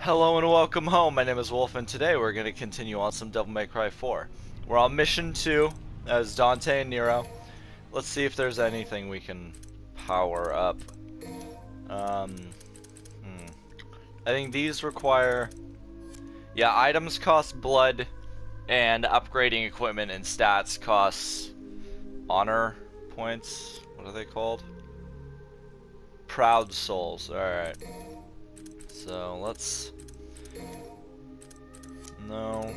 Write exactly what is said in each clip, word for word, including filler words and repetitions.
Hello and welcome home. My name is Wolf, and today we're going to continue on some Devil May Cry four. We're on mission two as Dante and Nero. Let's see if there's anything we can power up. Um, hmm. I think these require... Yeah, items cost blood, and upgrading equipment and stats costs honor points. What are they called? Proud souls. Alright. So let's... No.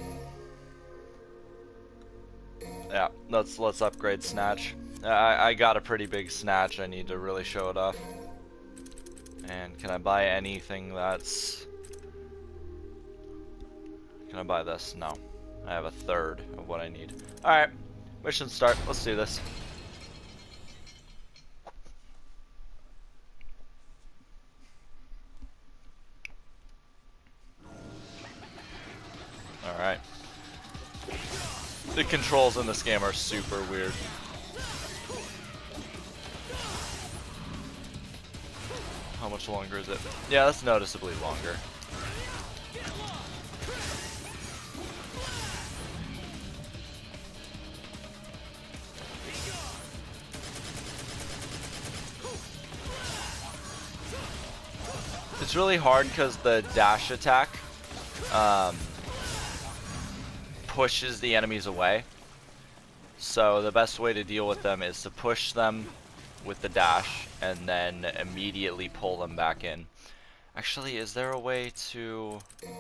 Yeah, let's let's upgrade Snatch. I I got a pretty big Snatch. I need to really show it off. And can I buy anything that's... Can I buy this? No. I have a third of what I need. Alright, mission start. Let's do this. Alright. The controls in this game are super weird. How much longer is it? Yeah, that's noticeably longer. It's really hard because the dash attack um, pushes the enemies away. So the best way to deal with them is to push them with the dash and then immediately pull them back in. Actually, is there a way to...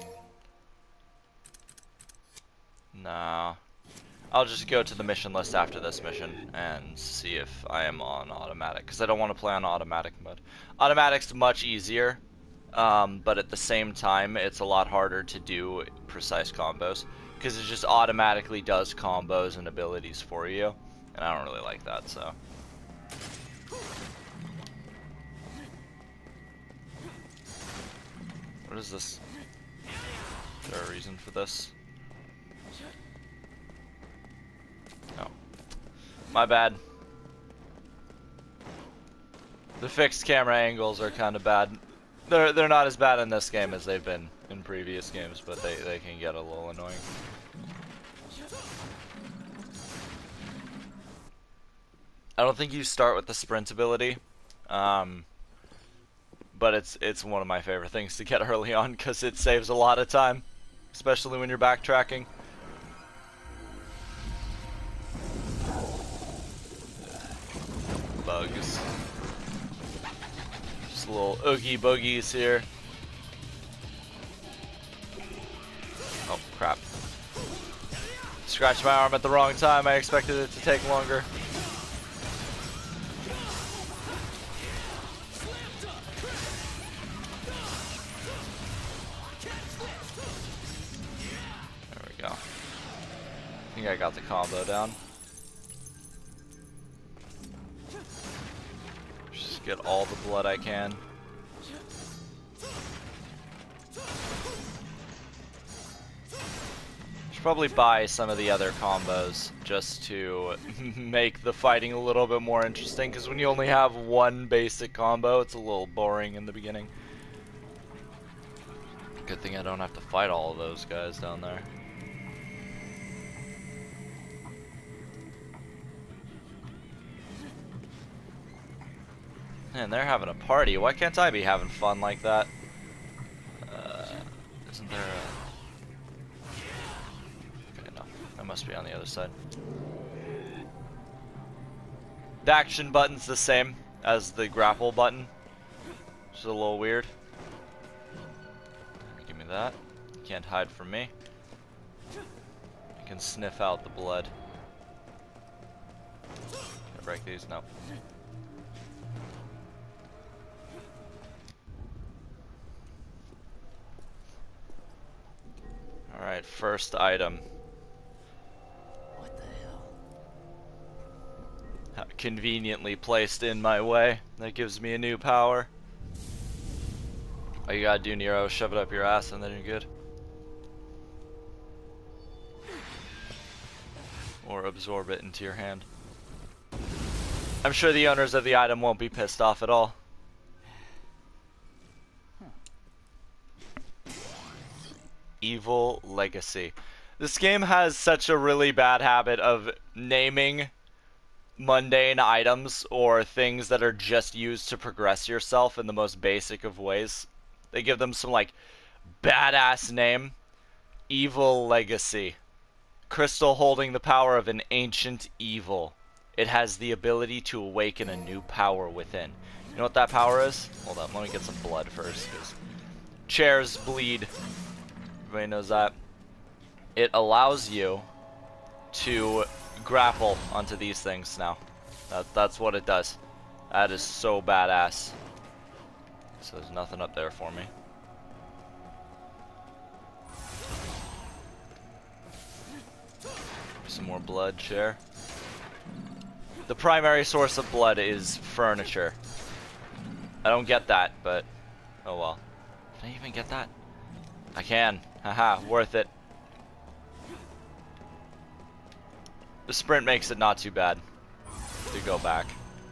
Nah. I'll just go to the mission list after this mission and see if I am on automatic, because I don't want to play on automatic mode. Automatic's much easier, um, but at the same time it's a lot harder to do precise combos, because it just automatically does combos and abilities for you, and I don't really like that, so... What is this? Is there a reason for this? No. My bad. The fixed camera angles are kind of bad. They're they're not as bad in this game as they've been in previous games, but they, they can get a little annoying. I don't think you start with the sprint ability. Um... But it's it's one of my favorite things to get early on because it saves a lot of time, especially when you're backtracking. Bugs. Just little oogie boogies here. Oh crap. Scratched my arm at the wrong time. I expected it to take longer. I think I got the combo down. Just get all the blood I can. Should probably buy some of the other combos just to make the fighting a little bit more interesting, because when you only have one basic combo, it's a little boring in the beginning. Good thing I don't have to fight all of those guys down there. Man, they're having a party. Why can't I be having fun like that? Uh, isn't there a... Okay, no. That must be on the other side. The action button's the same as the grapple button. Which is a little weird. Give me that. You can't hide from me. I can sniff out the blood. Can I break these? No. Alright, first item. What the hell? Conveniently placed in my way. That gives me a new power. All you gotta do, Nero, shove it up your ass and then you're good. Or absorb it into your hand. I'm sure the owners of the item won't be pissed off at all. Evil Legacy. This game has such a really bad habit of naming mundane items or things that are just used to progress yourself in the most basic of ways. They give them some like badass name. Evil Legacy. Crystal holding the power of an ancient evil. It has the ability to awaken a new power within. You know what that power is? Hold on, let me get some blood first, because chairs bleed. Everybody knows that. It allows you to grapple onto these things now. That, that's what it does. That is so badass. So there's nothing up there for me. Some more blood, chair. The primary source of blood is furniture. I don't get that, but oh well. Can I even get that? I can. Haha, worth it. The sprint makes it not too bad to go back.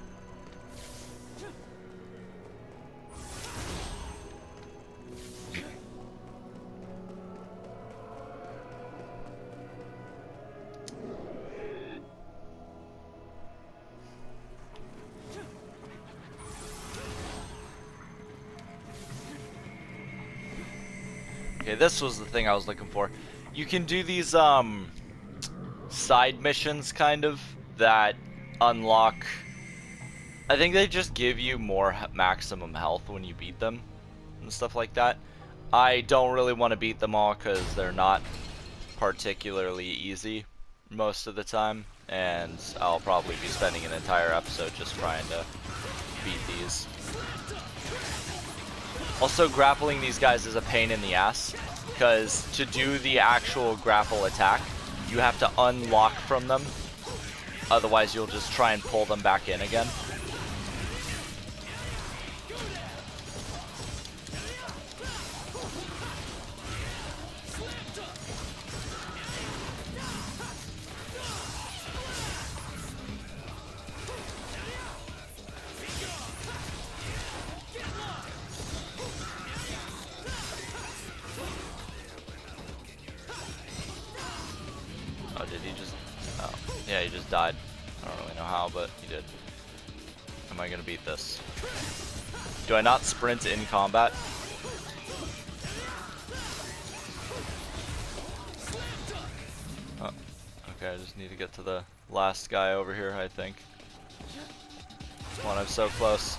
Okay, this was the thing I was looking for. You can do these um side missions kind of that unlock. I think they just give you more maximum health when you beat them and stuff like that. I don't really want to beat them all because they're not particularly easy most of the time, and I'll probably be spending an entire episode just trying to beat these. Also, grappling these guys is a pain in the ass, because to do the actual grapple attack, you have to unlock from them. Otherwise, you'll just try and pull them back in again. Oh, did he just... Oh, yeah, he just died. I don't really know how, but he did. Am I gonna beat this? Do I not sprint in combat? Oh, okay, I just need to get to the last guy over here, I think. Come on, I'm so close.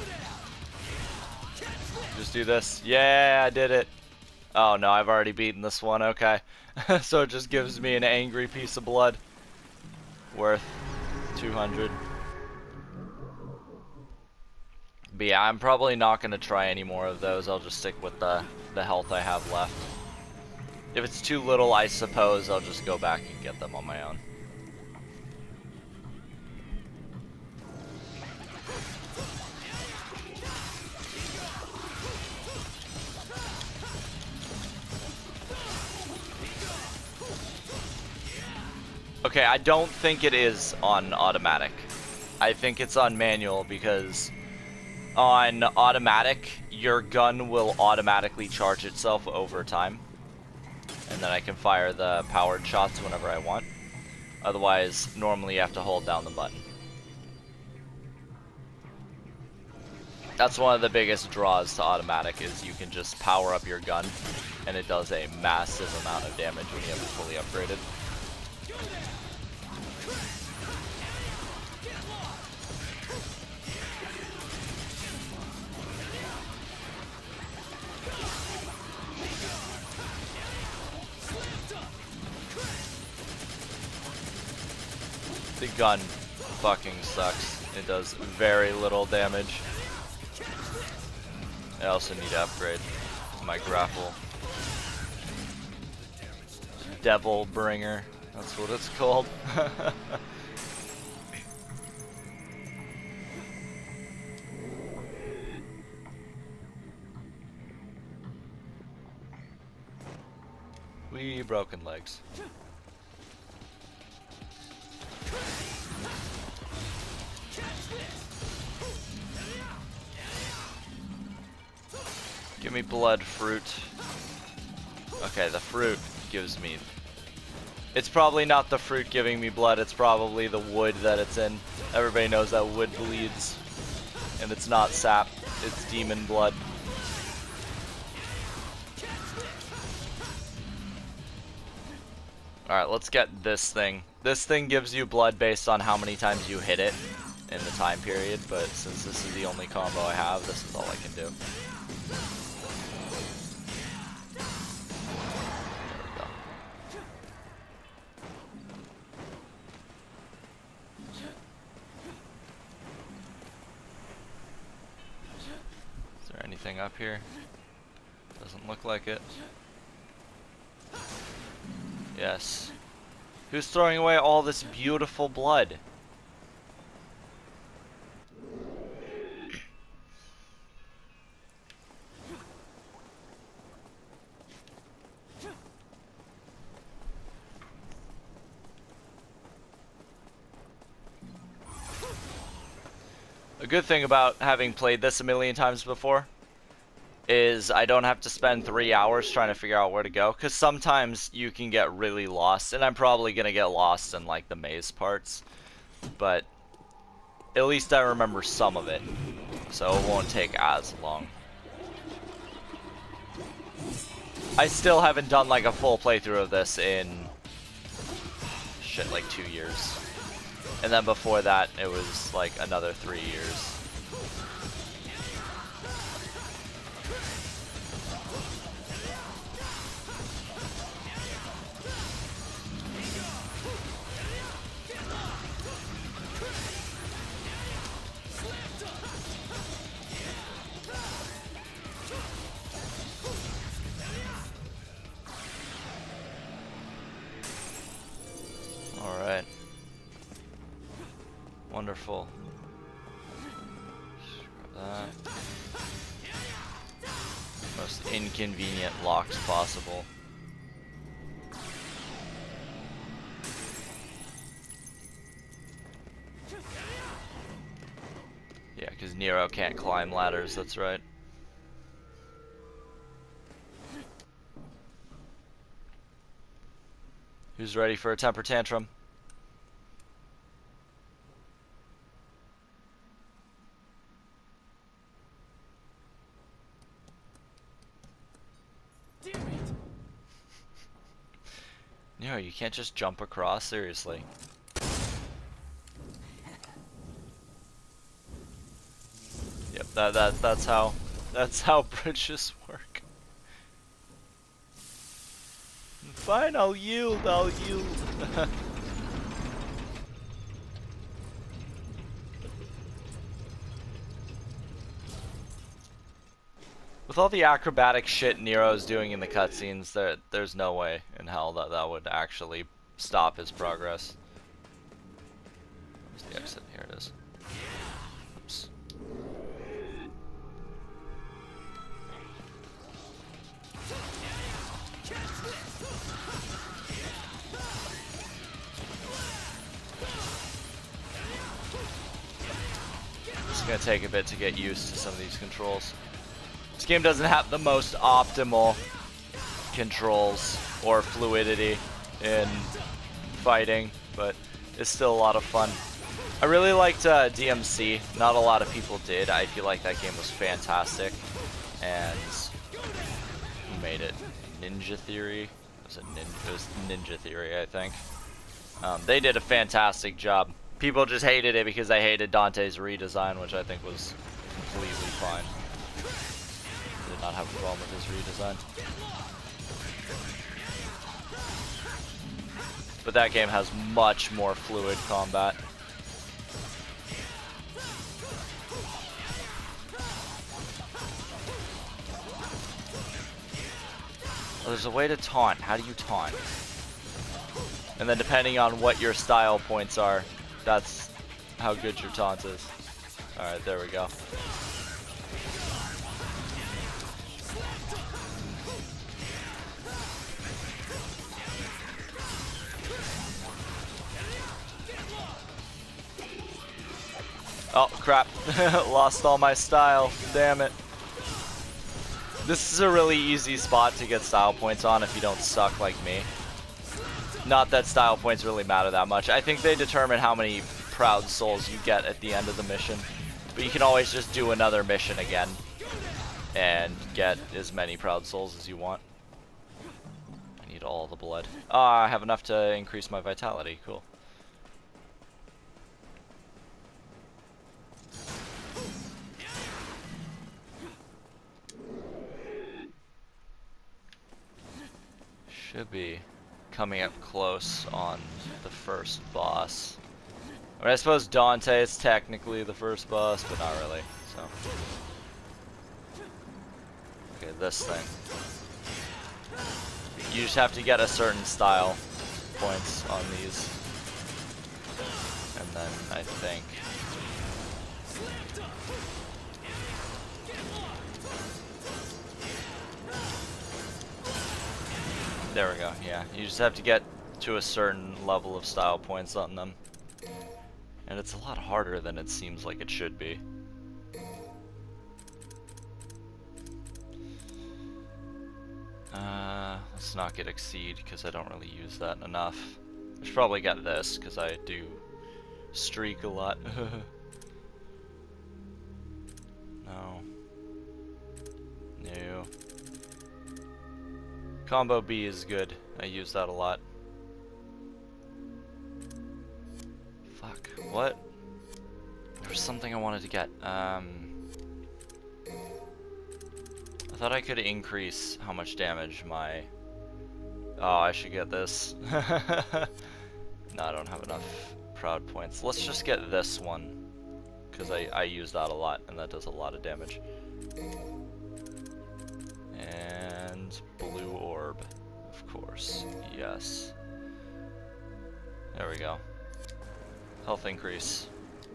Just do this. Yeah, I did it. Oh no, I've already beaten this one, okay. So it just gives me an angry piece of blood. Worth two hundred. But yeah, I'm probably not going to try any more of those. I'll just stick with the, the health I have left. If it's too little, I suppose I'll just go back and get them on my own. Okay, I don't think it is on automatic. I think it's on manual because on automatic, your gun will automatically charge itself over time. And then I can fire the powered shots whenever I want. Otherwise, normally you have to hold down the button. That's one of the biggest draws to automatic, is you can just power up your gun and it does a massive amount of damage when you have it fully upgraded. The gun fucking sucks. It does very little damage. I also need to upgrade my grapple. Devil Bringer, that's what it's called. We broken legs. Give me blood fruit. Okay, the fruit gives me... It's probably not the fruit giving me blood, it's probably the wood that it's in. Everybody knows that wood bleeds. And it's not sap, it's demon blood. Alright, let's get this thing. This thing gives you blood based on how many times you hit it in the time period, but since this is the only combo I have, this is all I can do. Anything up here? Doesn't look like it. Yes. Who's throwing away all this beautiful blood? A good thing about having played this a million times before is I don't have to spend three hours trying to figure out where to go, because sometimes you can get really lost, and I'm probably gonna get lost in like the maze parts, but at least I remember some of it, so it won't take as long. I still haven't done like a full playthrough of this in shit like two years. And then before that, it was like another three years. All right. Wonderful. That. Most inconvenient locks possible. Yeah, because Nero can't climb ladders, that's right. Who's ready for a temper tantrum? Nero, you can't just jump across, seriously. Yep, that that that's how that's how bridges work. Fine, I'll yield, I'll yield. With all the acrobatic shit Nero's doing in the cutscenes, there there's no way in hell that that would actually stop his progress. Where's the exit? Here it is. Oops. It's gonna take a bit to get used to some of these controls. This game doesn't have the most optimal controls or fluidity in fighting, but it's still a lot of fun. I really liked uh, D M C. Not a lot of people did. I feel like that game was fantastic. And who made it? Ninja Theory? Was it, nin it was Ninja Theory, I think. Um, they did a fantastic job. People just hated it because they hated Dante's redesign, which I think was completely fine. Did not have a problem with his redesign. But that game has much more fluid combat. Oh, there's a way to taunt. How do you taunt? And then depending on what your style points are, that's how good your taunt is. Alright, there we go. Oh, crap. Lost all my style. Damn it. This is a really easy spot to get style points on if you don't suck like me. Not that style points really matter that much. I think they determine how many proud souls you get at the end of the mission. But you can always just do another mission again and get as many proud souls as you want. I need all the blood. Ah, I have enough to increase my vitality. Cool. Should be coming up close on the first boss. I mean, I suppose Dante is technically the first boss, but not really, so. Okay, this thing. You just have to get a certain style points on these. And then I think... There we go, yeah. You just have to get to a certain level of style points on them. And it's a lot harder than it seems like it should be. Uh, let's not get Exceed, because I don't really use that enough. I should probably get this, because I do streak a lot. No. No. Combo B is good. I use that a lot. Fuck. What? There was something I wanted to get. Um, I thought I could increase how much damage my... Oh, I should get this. No, I don't have enough proud points. Let's just get this one, because I, I use that a lot, and that does a lot of damage. And blue orb, of course. Yes. There we go. Health increase.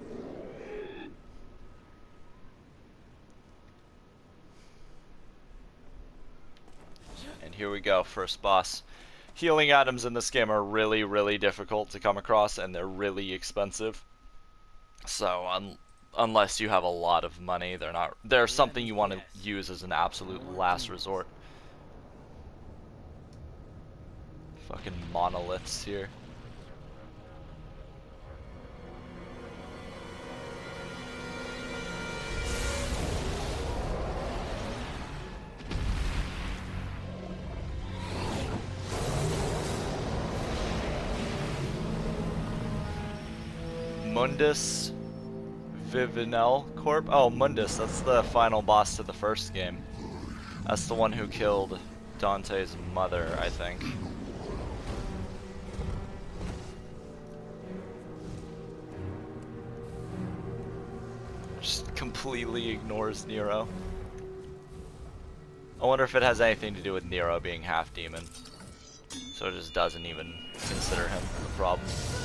And here we go, first boss. Healing items in this game are really, really difficult to come across, and they're really expensive. So, un unless you have a lot of money, they're not. They're something you want to use as an absolute last resort. Fucking monoliths here. Mundus Vivinel Corp? Oh, Mundus, that's the final boss to the first game. That's the one who killed Dante's mother, I think. Just completely ignores Nero. I wonder if it has anything to do with Nero being half demon. So it just doesn't even consider him the problem.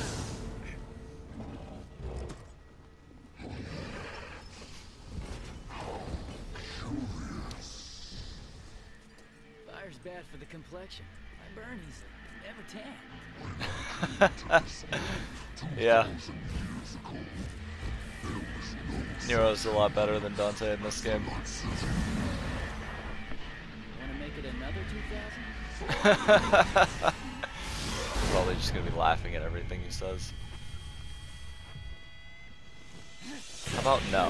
Fire's bad for the complexion. I burn easily. Never tan. Yeah. Nero's a lot better than Dante in this game. Wanna make it another two thousand? Probably just gonna be laughing at everything he says. How about no?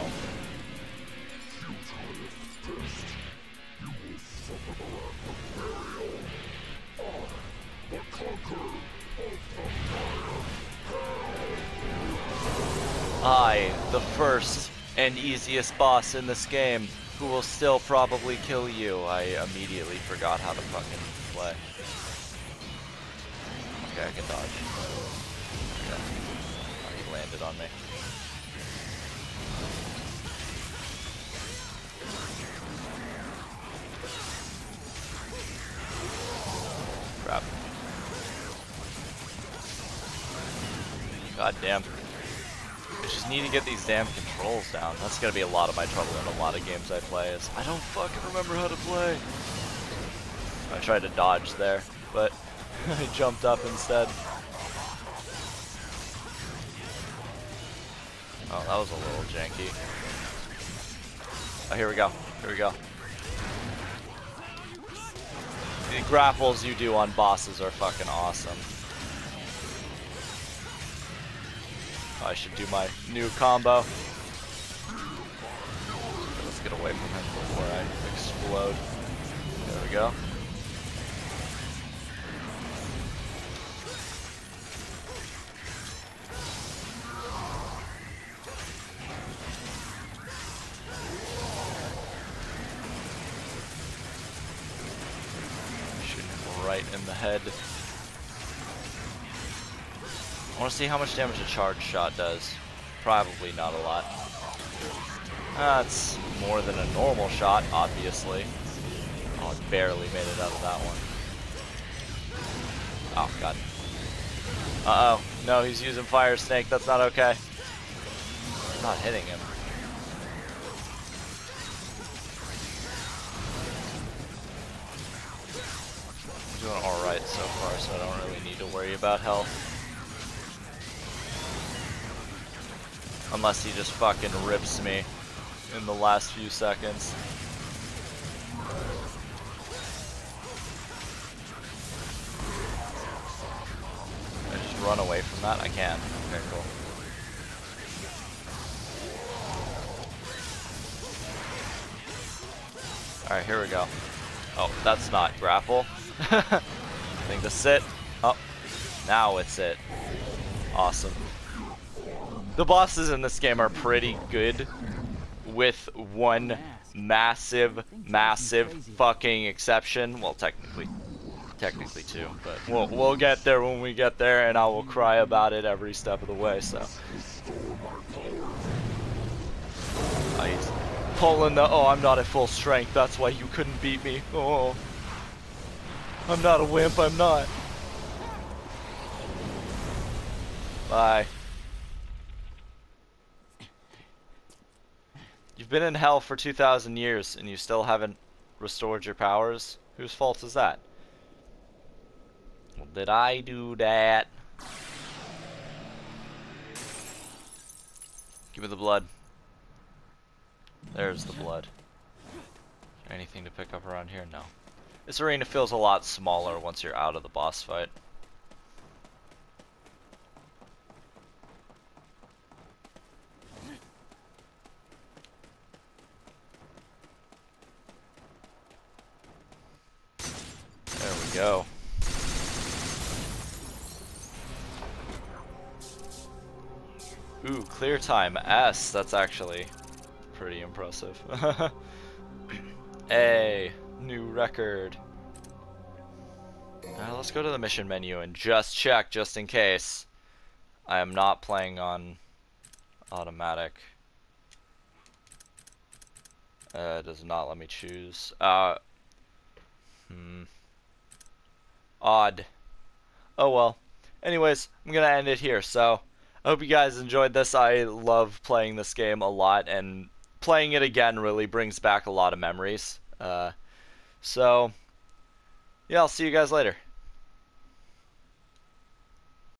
I, the first and easiest boss in this game, who will still probably kill you. I immediately forgot how to fucking play. Okay, I can dodge. Yeah. Oh, he landed on me. Crap. God damn. I just need to get these damn controls down. That's gonna be a lot of my trouble in a lot of games I play, is I don't fucking remember how to play. I tried to dodge there, but I jumped up instead. Oh, that was a little janky. Oh, here we go. Here we go. grapples you do on bosses are fucking awesome. I should do my new combo. Let's get away from him before I explode. There we go. Shooting him right in the head. I want to see how much damage a charge shot does. Probably not a lot. That's more than a normal shot, obviously. Oh, I barely made it out of that one. Oh, God. Uh-oh. No, he's using Fire Snake. That's not okay. I'm not hitting him. I'm doing alright so far, so I don't really need to worry about health. Unless he just fucking rips me in the last few seconds. Can I just run away from that? I can. Okay, cool. Alright, here we go. Oh, that's not grapple. I think that's it. Oh, now it's it. Awesome. The bosses in this game are pretty good, with one massive, massive fucking exception. Well, technically, technically two, but we'll we'll get there when we get there, and I will cry about it every step of the way. So, oh, he's pulling the. Oh, I'm not at full strength. That's why you couldn't beat me. Oh, I'm not a wimp. I'm not. Bye. You've been in hell for two thousand years and you still haven't restored your powers? Whose fault is that? Well, did I do that? Give me the blood. There's the blood. Is there anything to pick up around here? No. This arena feels a lot smaller once you're out of the boss fight. There we go. Ooh, clear time S. That's actually pretty impressive. A new record. Uh, let's go to the mission menu and just check, just in case. I am not playing on automatic. Uh, it does not let me choose. Uh, hmm. Odd. Oh well. Anyways, I'm gonna end it here. So, I hope you guys enjoyed this. I love playing this game a lot, and playing it again really brings back a lot of memories. Uh, so, yeah, I'll see you guys later.